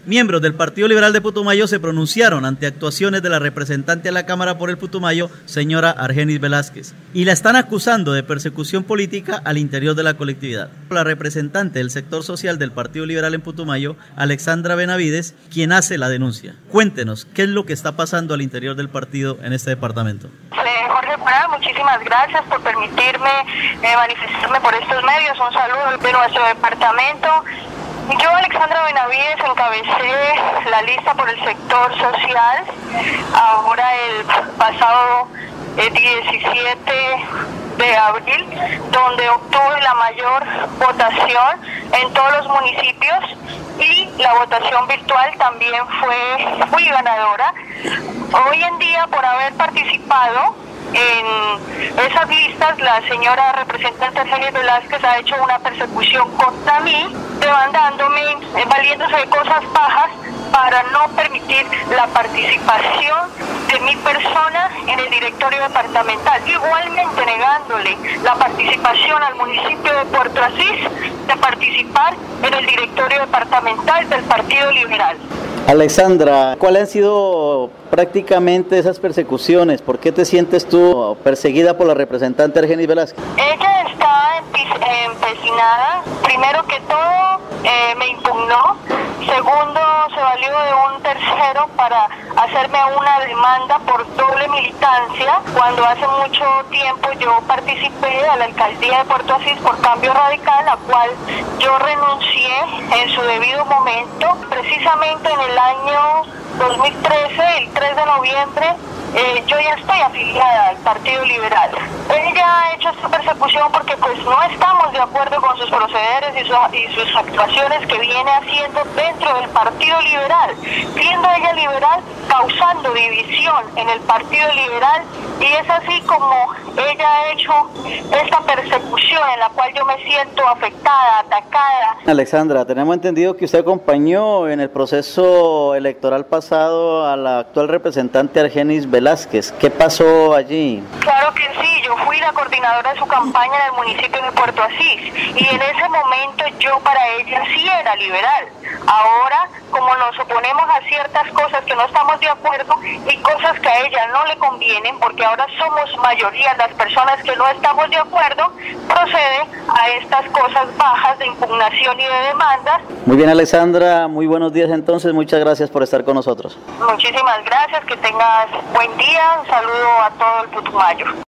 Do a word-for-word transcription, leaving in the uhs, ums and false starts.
Miembros del Partido Liberal de Putumayo se pronunciaron ante actuaciones de la representante a la Cámara por el Putumayo, señora Argenis Velázquez, y la están acusando de persecución política al interior de la colectividad. La representante del sector social del Partido Liberal en Putumayo, Alexandra Benavides, quien hace la denuncia. Cuéntenos, ¿qué es lo que está pasando al interior del partido en este departamento? Eh, Jorge Pará, muchísimas gracias por permitirme eh, manifestarme por estos medios. Un saludo de nuestro departamento. Yo, Alexandra Benavides, encabecé la lista por el sector social, ahora el pasado eh, diecisiete de abril, donde obtuve la mayor votación en todos los municipios y la votación virtual también fue muy ganadora. Hoy en día, por haber participado en esas listas, la señora representante Argenis Velázquez ha hecho una persecución contra mí, demandándome, eh, valiéndose de cosas bajas para no permitir la participación de mi persona en el directorio departamental, igualmente negándole la participación al municipio de Puerto Asís de participar en el directorio departamental del Partido Liberal. Alexandra, ¿cuáles han sido prácticamente esas persecuciones? ¿Por qué te sientes tú perseguida por la representante Argenis Velázquez? Ella está empecinada, primero que todo eh, me impugnó, segundo se valió de un tercero para hacerme una demanda por doble militancia, cuando hace mucho tiempo yo participé a la alcaldía de Puerto Asís por Cambio Radical, la cual yo renuncié en su debido momento, precisamente en el año dos mil trece, el tres de noviembre, eh, yo ya estoy afiliada al Partido Liberal. Ella ha hecho esta persecución porque pues no estamos de acuerdo con sus procederes y, su, y sus actuaciones que viene haciendo dentro del Partido Liberal, siendo ella liberal, causando división en el Partido Liberal, y es así como ella ha hecho esta persecución en la cual yo me siento afectada, atacada. Alexandra, tenemos entendido que usted acompañó en el proceso electoral pasado a la actual representante Argenis Velázquez. ¿Qué pasó allí? Claro que sí, yo fui la coordinadora de su campaña en el municipio de Puerto Asís, y en ese momento yo para ella sí era liberal. Ahora, como nos oponemos a ciertas cosas que no estamos de acuerdo y cosas que a ella no le convienen, porque ahora somos mayoría las personas que no estamos de acuerdo, procede a estas cosas bajas de impugnación y de demandas. Muy bien, Alexandra, muy buenos días entonces, muchas gracias por estar con nosotros. Muchísimas gracias, que tengas buen día, un saludo a todo el Putumayo.